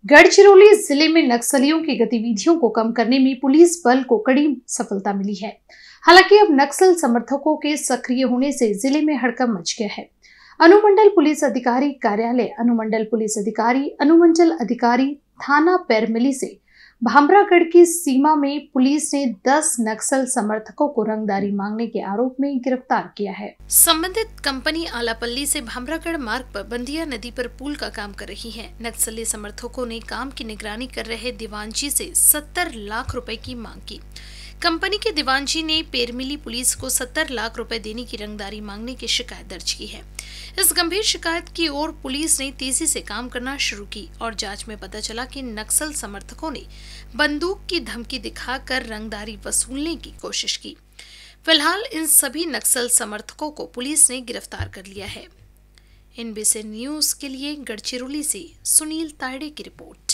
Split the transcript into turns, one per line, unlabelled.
गढ़चिरौली जिले में नक्सलियों की गतिविधियों को कम करने में पुलिस बल को कड़ी सफलता मिली है। हालांकि अब नक्सल समर्थकों के सक्रिय होने से जिले में हड़कंप मच गया है। अनुमंडल पुलिस अधिकारी कार्यालय, अनुमंडल पुलिस अधिकारी, अनुमंडल अधिकारी थाना पैरमिली से भामरागढ़ की सीमा में पुलिस ने 10 नक्सल समर्थकों को रंगदारी मांगने के आरोप में गिरफ्तार किया है। संबंधित कंपनी आलापल्ली से भामरागढ़ मार्ग पर बंदिया नदी पर पुल का काम कर रही है। नक्सली समर्थकों ने काम की निगरानी कर रहे दीवानजी से 70 लाख रुपए की मांग की। कंपनी के दीवानजी ने पेरमिली पुलिस को 70 लाख रुपए देने की रंगदारी मांगने की शिकायत दर्ज की है। इस गंभीर शिकायत की ओर पुलिस ने तेजी से काम करना शुरू की और जांच में पता चला कि नक्सल समर्थकों ने बंदूक की धमकी दिखाकर रंगदारी वसूलने की कोशिश की। फिलहाल इन सभी नक्सल समर्थकों को पुलिस ने गिरफ्तार कर लिया है। NBC न्यूज के लिए गढ़चिरौली से सुनील तायड़े की रिपोर्ट।